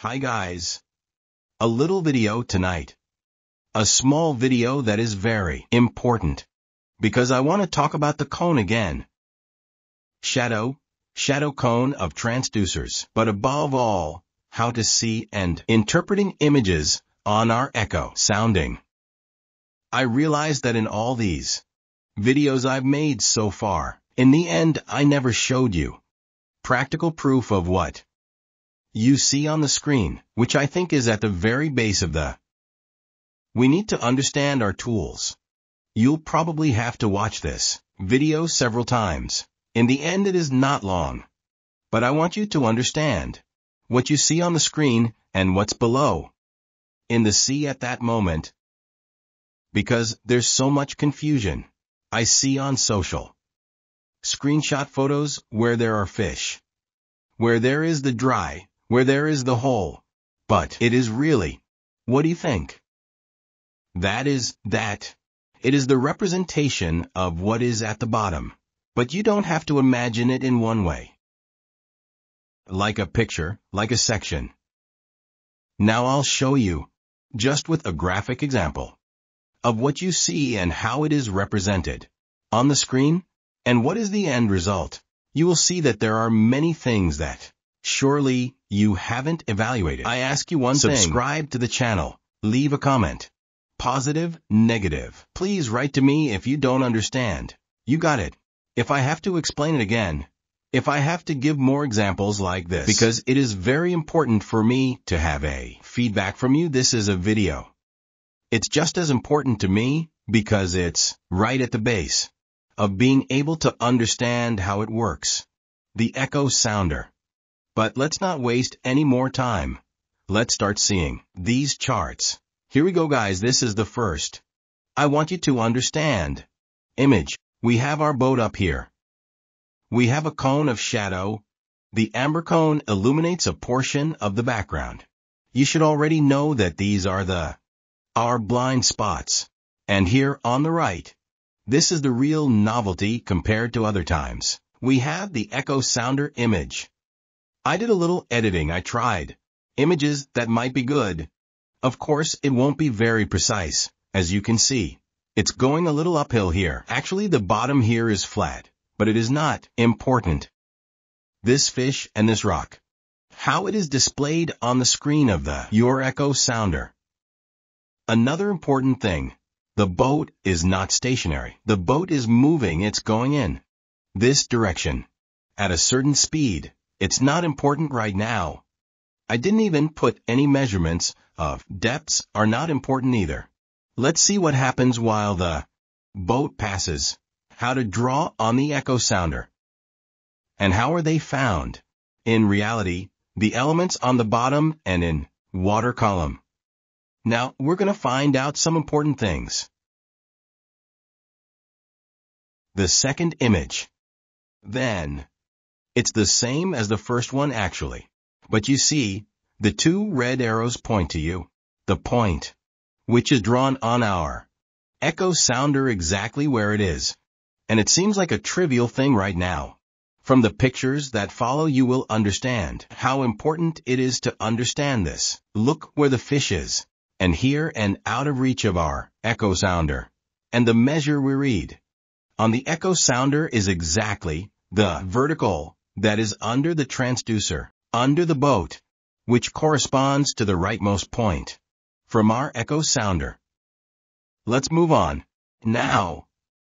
Hi guys. A little video tonight. A small video that is very important. Because I want to talk about the cone again. Shadow cone of transducers. But above all, how to see and interpreting images on our echo sounding. I realize that in all these videos I've made so far, in the end I never showed you practical proof of what you see on the screen, which I think is at the very base of the. We need to understand our tools. You'll probably have to watch this video several times. In the end it is not long. But I want you to understand what you see on the screen and what's below in the sea at that moment. Because there's so much confusion I see on social screenshot photos where there are fish, where there is the dry, where there is the hole. But it is really, what do you think? That is that. It is the representation of what is at the bottom. But you don't have to imagine it in one way. Like a picture, like a section. Now I'll show you, just with a graphic example, of what you see and how it is represented on the screen, and what is the end result. You will see that there are many things that surely you haven't evaluated. I ask you one thing. Subscribe to the channel. Leave a comment. Positive, negative. Please write to me if you don't understand. You got it. If I have to explain it again, if I have to give more examples like this, because it is very important for me to have a feedback from you. This is a video. It's just as important to me because it's right at the base of being able to understand how it works. The echo sounder. But let's not waste any more time. Let's start seeing these charts. Here we go guys, this is the first. I want you to understand. Image. We have our boat up here. We have a cone of shadow. The amber cone illuminates a portion of the background. You should already know that these are our blind spots. And here on the right, this is the real novelty compared to other times. We have the echo sounder image. I did a little editing. I tried images that might be good. Of course, it won't be very precise. As you can see, it's going a little uphill here. Actually, the bottom here is flat, but it is not important. This fish and this rock. How it is displayed on the screen of your echo sounder. Another important thing. The boat is not stationary. The boat is moving. It's going in this direction at a certain speed. It's not important right now. I didn't even put any measurements of depths are not important either. Let's see what happens while the boat passes. How to draw on the echo sounder. And how are they found? In reality, the elements on the bottom and in water column. Now, we're going to find out some important things. The second image. Then, it's the same as the first one actually. But you see, the two red arrows point to you. The point, which is drawn on our echo sounder exactly where it is. And it seems like a trivial thing right now. From the pictures that follow you will understand how important it is to understand this. Look where the fish is. And here and out of reach of our echo sounder. And the measure we read on the echo sounder is exactly the vertical that is under the transducer, under the boat, which corresponds to the rightmost point from our echo sounder. Let's move on. Now,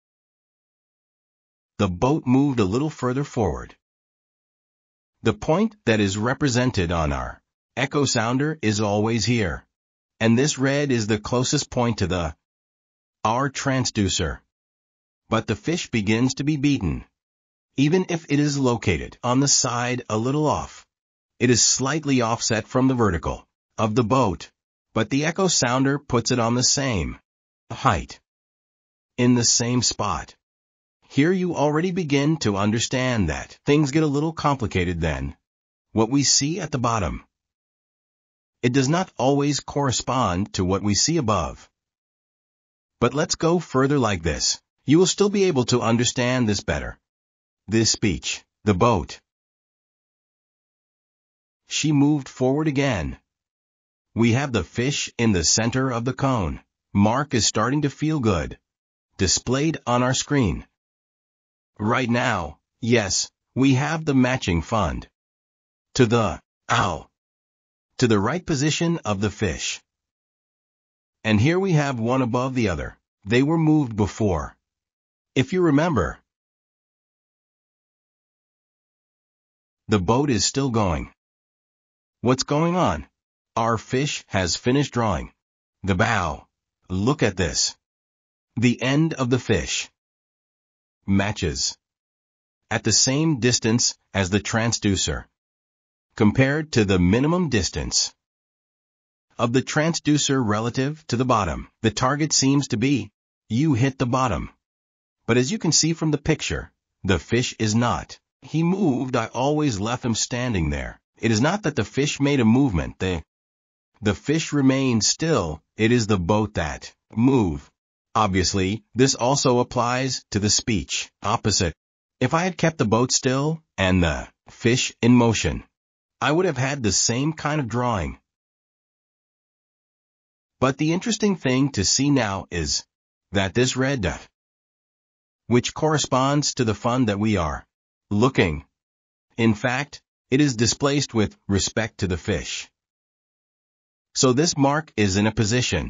the boat moved a little further forward. The point that is represented on our echo sounder is always here. And this red is the closest point to our transducer. But the fish begins to be beaten. Even if it is located on the side a little off. It is slightly offset from the vertical of the boat. But the echo sounder puts it on the same height. In the same spot. Here you already begin to understand that things get a little complicated then. What we see at the bottom. It does not always correspond to what we see above. But let's go further like this. You will still be able to understand this better. This speech, the boat. She moved forward again. We have the fish in the center of the cone. Mark is starting to feel good. Displayed on our screen. Right now, yes, we have the matching fund. To the right position of the fish. And here we have one above the other. They were moved before. If you remember, the boat is still going. What's going on? Our fish has finished drawing. The bow. Look at this. The end of the fish matches at the same distance as the transducer. Compared to the minimum distance of the transducer relative to the bottom, the target seems to be, you hit the bottom. But as you can see from the picture, the fish is not. He moved. I always left him standing there. It is not that the fish made a movement. The fish remained still. It is the boat that moved. Obviously, this also applies to the speech. Opposite. If I had kept the boat still and the fish in motion, I would have had the same kind of drawing. But the interesting thing to see now is that this red dot, which corresponds to the fund that we are looking, in fact, it is displaced with respect to the fish. So this mark is in a position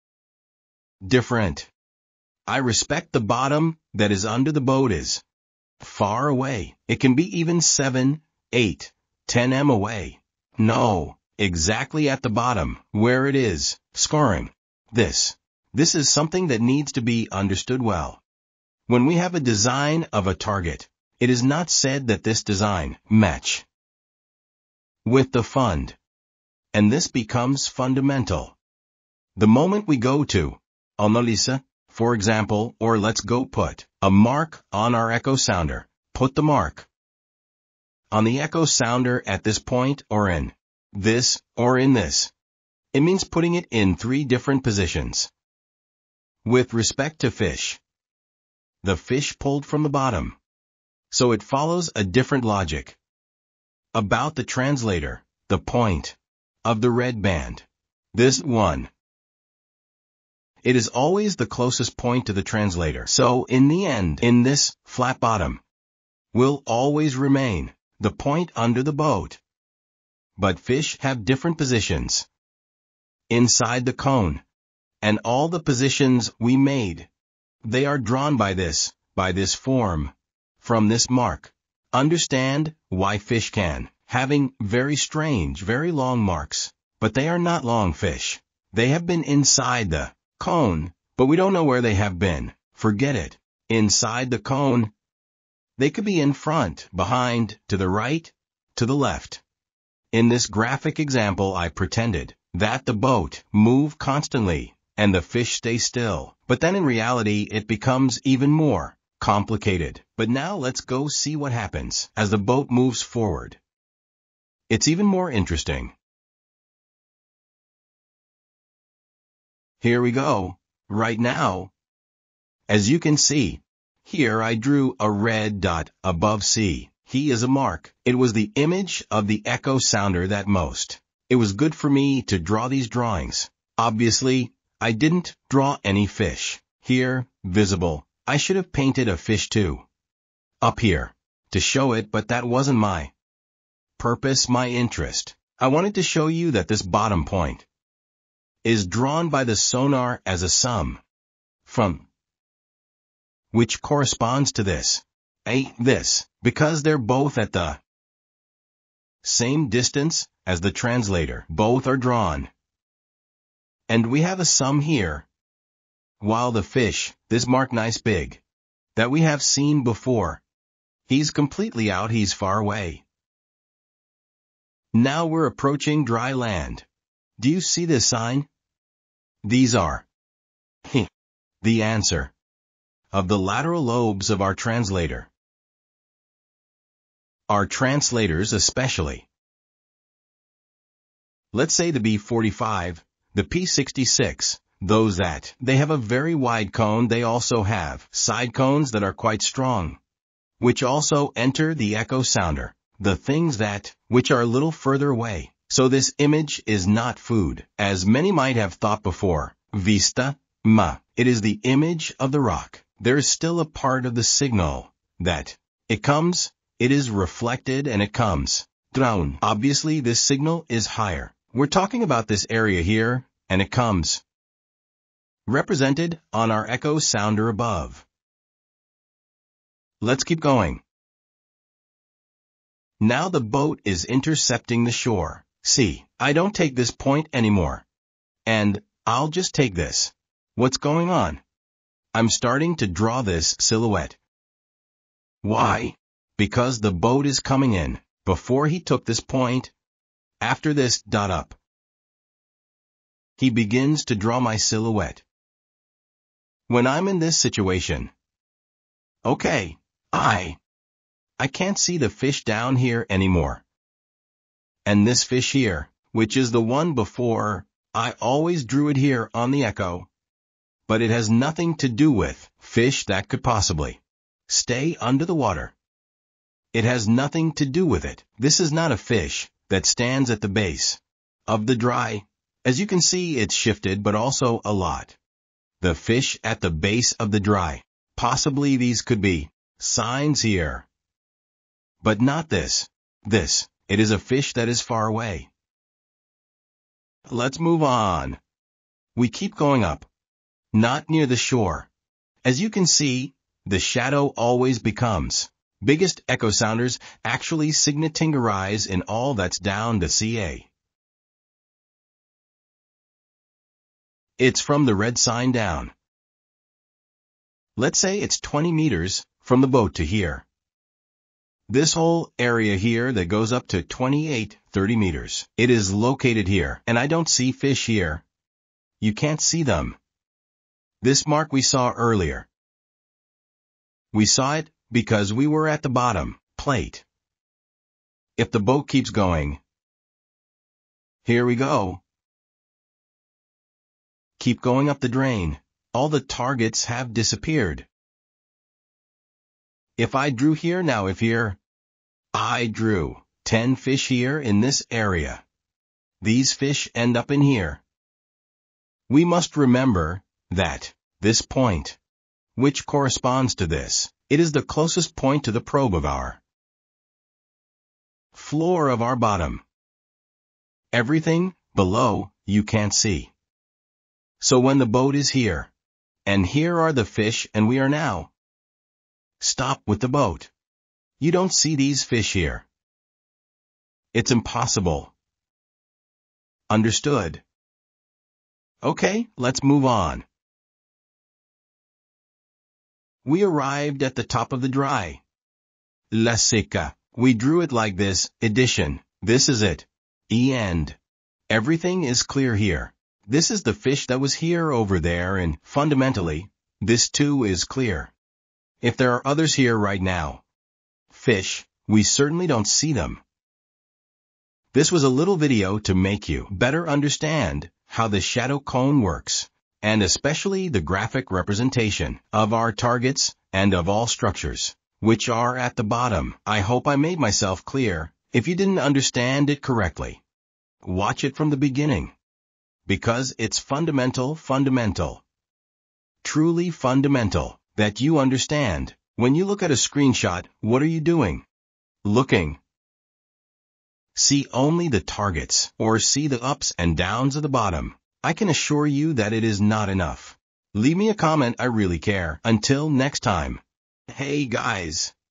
different. I respect the bottom that is under the boat is far away. It can be even 7, 8, 10 m away. No, exactly at the bottom, where it is scoring. This is something that needs to be understood well. When we have a design of a target, it is not said that this design match with the fund. And this becomes fundamental. The moment we go to analyze, for example, or let's go put a mark on our echo sounder, put the mark on the echo sounder at this point or in this or in this. It means putting it in 3 different positions. With respect to fish, the fish pulled from the bottom. So it follows a different logic. About the translator, the point of the red band. This one. It is always the closest point to the translator. So in the end, in this flat bottom, will always remain the point under the boat. But fish have different positions inside the cone. And all the positions we made, they are drawn by this form, from this mark. Understand why fish can having very strange, very long marks, but they are not long fish. They have been inside the cone, but we don't know where they have been. Forget it. Inside the cone, they could be in front, behind, to the right, to the left. In this graphic example, I pretended that the boat moved constantly and the fish stay still. But then in reality, it becomes even more complicated. But now let's go see what happens as the boat moves forward. It's even more interesting. Here we go. Right now, as you can see, here I drew a red dot above C. He is a mark. It was the image of the echo sounder that most. It was good for me to draw these drawings. Obviously, I didn't draw any fish. Here, visible. I should have painted a fish too. Up here, to show it, but that wasn't my purpose, my interest. I wanted to show you that this bottom point is drawn by the sonar as a sum from which corresponds to this. This, because they're both at the same distance as the translator. Both are drawn. And we have a sum here. While the fish, this mark nice big, that we have seen before, he's completely out, he's far away. Now we're approaching dry land. Do you see this sign? These are the answer of the lateral lobes of our translator. Our translators especially. Let's say the B45, the P66, those that they have a very wide cone, they also have side cones that are quite strong, which also enter the echo sounder. The things that which are a little further away, So this image is not food, as many might have thought before. Vista, ma. It is the image of the rock. There is still a part of the signal that it comes, it is reflected and it comes. Drown. Obviously this signal is higher. We're talking about this area here, and it comes. Represented on our echo sounder above. Let's keep going. Now the boat is intercepting the shore. See, I don't take this point anymore. And I'll just take this. What's going on? I'm starting to draw this silhouette. Why? Because the boat is coming in. Before he took this point, after this dot up, he begins to draw my silhouette. When I'm in this situation, okay, I can't see the fish down here anymore. And this fish here, which is the one before, I always drew it here on the echo. But it has nothing to do with fish that could possibly stay under the water. It has nothing to do with it. This is not a fish that stands at the base of the dry. As you can see, it's shifted, but also a lot. The fish at the base of the dry. Possibly these could be signs here. But not this. This. It is a fish that is far away. Let's move on. We keep going up. Not near the shore. As you can see, the shadow always becomes. Biggest echo sounders actually signitingerize in all that's down the CA. It's from the red sign down. Let's say it's 20 meters from the boat to here. This whole area here that goes up to 28-30 meters. It is located here, and I don't see fish here. You can't see them. This mark we saw earlier. We saw it because we were at the bottom plate. If the boat keeps going, here we go. Keep going up the drain. All the targets have disappeared. If I drew here now, I drew 10 fish here in this area. These fish end up in here. We must remember that this point, which corresponds to this, it is the closest point to the probe of our floor of our bottom. Everything below you can't see. So when the boat is here, and here are the fish, and we are now, stop with the boat. You don't see these fish here. It's impossible. Understood? Okay, let's move on. We arrived at the top of the dry. La Seca. We drew it like this, edition. This is it. End. Everything is clear here. This is the fish that was here over there, and fundamentally, this too is clear. If there are others here right now, fish, we certainly don't see them. This was a little video to make you better understand how the shadow cone works, and especially the graphic representation of our targets and of all structures, which are at the bottom. I hope I made myself clear. If you didn't understand it correctly, watch it from the beginning, because it's fundamental, truly fundamental, that you understand. When you look at a screenshot, what are you doing? Looking. See only the targets, or see the ups and downs of the bottom. I can assure you that it is not enough. Leave me a comment, I really care. Until next time. Hey guys.